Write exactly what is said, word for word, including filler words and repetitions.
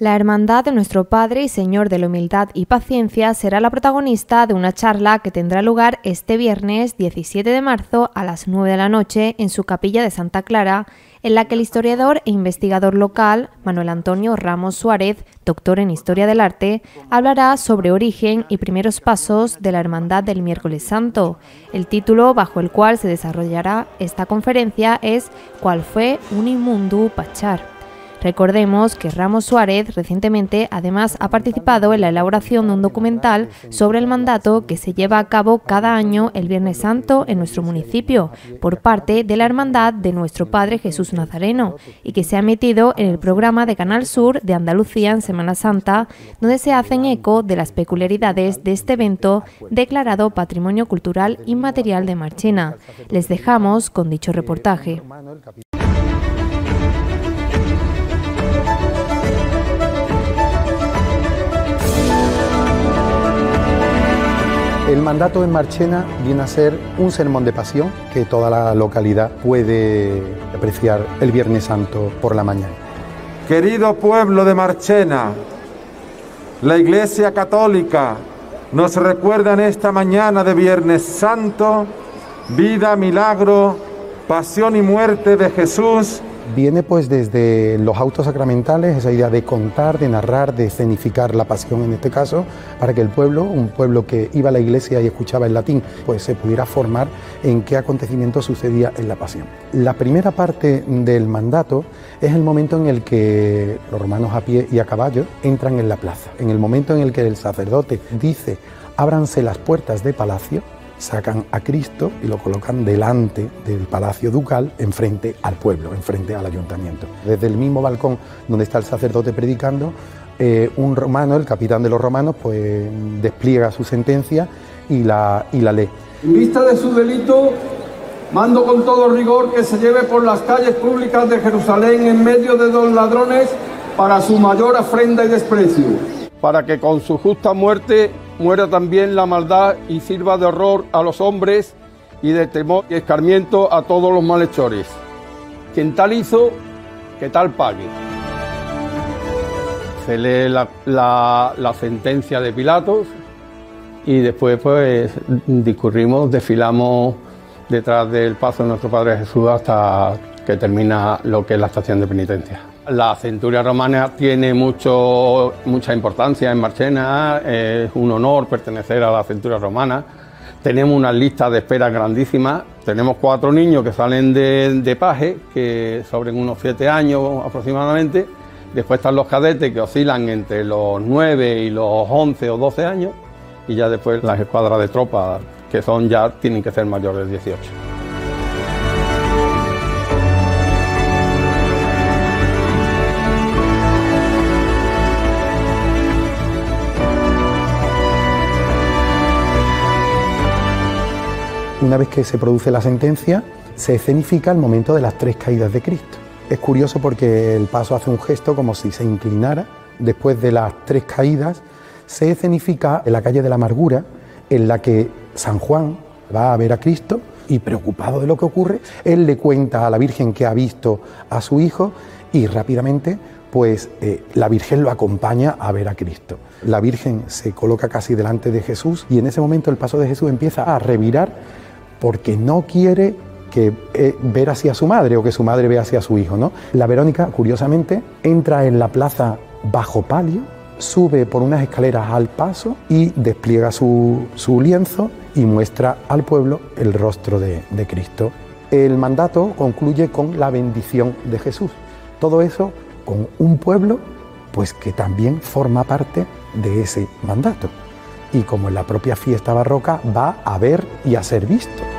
La Hermandad de Nuestro Padre y Señor de la Humildad y Paciencia será la protagonista de una charla que tendrá lugar este viernes diecisiete de marzo a las nueve de la noche en su capilla de Santa Clara, en la que el historiador e investigador local Manuel Antonio Ramos Suárez, doctor en Historia del Arte, hablará sobre origen y primeros pasos de la Hermandad del Miércoles Santo. El título bajo el cual se desarrollará esta conferencia es «¿Cuál fue Unimundu Pachar?». Recordemos que Ramos Suárez recientemente además ha participado en la elaboración de un documental sobre el mandato que se lleva a cabo cada año el Viernes Santo en nuestro municipio por parte de la Hermandad de Nuestro Padre Jesús Nazareno y que se ha emitido en el programa de Canal Sur de Andalucía en Semana Santa, donde se hacen eco de las peculiaridades de este evento declarado Patrimonio Cultural Inmaterial de Marchena. Les dejamos con dicho reportaje. El mandato en Marchena viene a ser un sermón de pasión que toda la localidad puede apreciar el Viernes Santo por la mañana. Querido pueblo de Marchena, la Iglesia Católica nos recuerda en esta mañana de Viernes Santo vida, milagro, pasión y muerte de Jesús. Viene pues desde los autos sacramentales esa idea de contar, de narrar, de escenificar la pasión en este caso, para que el pueblo, un pueblo que iba a la iglesia y escuchaba el latín, pues se pudiera formar en qué acontecimiento sucedía en la pasión. La primera parte del mandato es el momento en el que los romanos a pie y a caballo entran en la plaza, en el momento en el que el sacerdote dice ábranse las puertas de palacio, sacan a Cristo y lo colocan delante del Palacio Ducal, enfrente al pueblo, enfrente al ayuntamiento. Desde el mismo balcón donde está el sacerdote predicando, eh, un romano, el capitán de los romanos, pues despliega su sentencia y la, y la lee. En vista de su delito, mando con todo rigor que se lleve por las calles públicas de Jerusalén en medio de dos ladrones para su mayor afrenta y desprecio. Para que con su justa muerte muera también la maldad y sirva de horror a los hombres y de temor y escarmiento a todos los malhechores. Quien tal hizo, que tal pague. Se lee la, la, la sentencia de Pilatos y después pues discurrimos, desfilamos detrás del paso de nuestro Padre Jesús hasta que termina lo que es la estación de penitencia. La centuria romana tiene mucho, mucha importancia en Marchena, es un honor pertenecer a la centuria romana. Tenemos una lista de espera grandísima, tenemos cuatro niños que salen de, de paje, que sobre unos siete años aproximadamente. Después están los cadetes que oscilan entre los nueve y los once o doce años. Y ya después las escuadras de tropas, que son ya tienen que ser mayores de dieciocho. Una vez que se produce la sentencia, se escenifica el momento de las tres caídas de Cristo. Es curioso porque el paso hace un gesto como si se inclinara. Después de las tres caídas, se escenifica en la calle de la Amargura, en la que San Juan va a ver a Cristo y, preocupado de lo que ocurre, él le cuenta a la Virgen que ha visto a su hijo y rápidamente pues eh, la Virgen lo acompaña a ver a Cristo. La Virgen se coloca casi delante de Jesús y en ese momento el paso de Jesús empieza a revirar porque no quiere que eh, ver hacia su madre o que su madre vea hacia su hijo, ¿no? La Verónica, curiosamente, entra en la plaza bajo palio, sube por unas escaleras al paso y despliega su, su lienzo y muestra al pueblo el rostro de, de Cristo. El mandato concluye con la bendición de Jesús. Todo eso con un pueblo pues que también forma parte de ese mandato y como en la propia fiesta barroca va a ver y a ser visto.